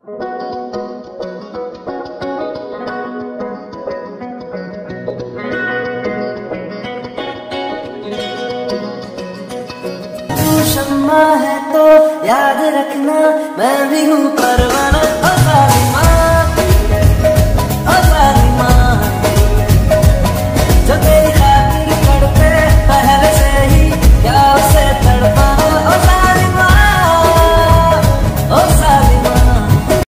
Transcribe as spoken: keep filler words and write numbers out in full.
शम्मा है तो याद रखना मैं भी हूँ परवाना।